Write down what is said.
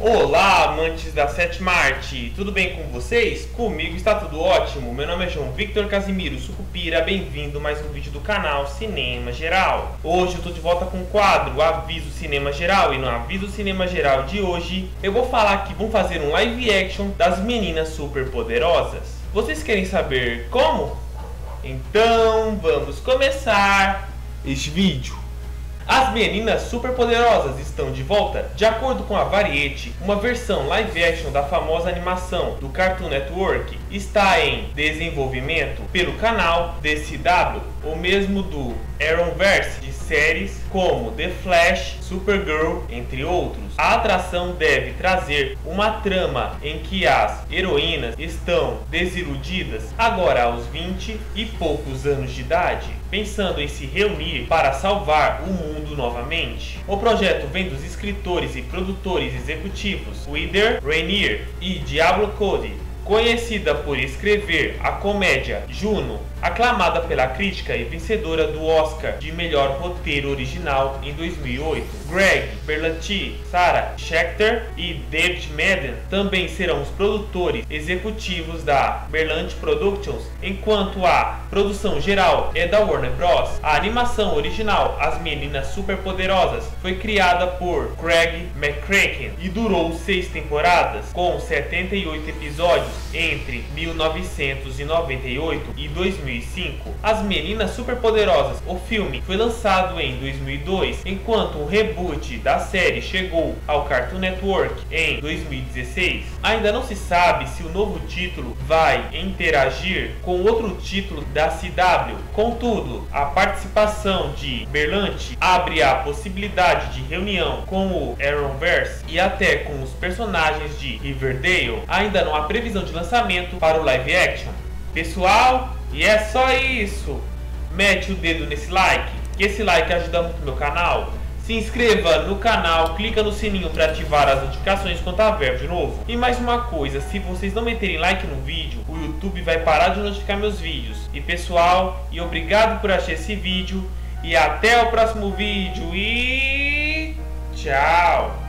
Olá, amantes da sétima arte, tudo bem com vocês? Comigo está tudo ótimo. Meu nome é João Victor Casimiro Sucupira, bem-vindo a mais um vídeo do canal Cinema Geral. Hoje eu estou de volta com o quadro Aviso Cinema Geral, e no Aviso Cinema Geral de hoje eu vou falar que vão fazer um live action das Meninas Superpoderosas. Vocês querem saber como? Então vamos começar este vídeo. As Meninas Superpoderosas estão de volta. De acordo com a Variety, uma versão live action da famosa animação do Cartoon Network está em desenvolvimento pelo canal DCW, ou mesmo do Arrowverse, de séries como The Flash, Supergirl, entre outros. A atração deve trazer uma trama em que as heroínas estão desiludidas agora aos 20 e poucos anos de idade, pensando em se reunir para salvar o mundo novamente. O projeto vem dos escritores e produtores executivos Wither Rainier e Diablo Cody, conhecida por escrever a comédia Juno, aclamada pela crítica e vencedora do Oscar de melhor roteiro original em 2008. Greg Berlanti, Sarah Schechter e David Madden também serão os produtores executivos da Berlanti Productions, enquanto a produção geral é da Warner Bros. A animação original As Meninas Superpoderosas foi criada por Craig McCracken e durou 6 temporadas, com 78 episódios entre 1998 e 2005. As Meninas Superpoderosas, o filme, foi lançado em 2002, enquanto o reboot da série chegou ao Cartoon Network em 2016. Ainda não se sabe se o novo título vai interagir com outro título da CW. Contudo, a participação de Berlanti abre a possibilidade de reunião com o Arrowverse e até com os personagens de Riverdale. Ainda não há previsão de lançamento para o live action. Pessoal, e é só isso. Mete o dedo nesse like, que esse like ajuda muito o meu canal. Se inscreva no canal, clica no sininho para ativar as notificações quando houver vídeo novo. E mais uma coisa, se vocês não meterem like no vídeo, o YouTube vai parar de notificar meus vídeos. E pessoal, e obrigado por assistir esse vídeo. E até o próximo vídeo. E tchau!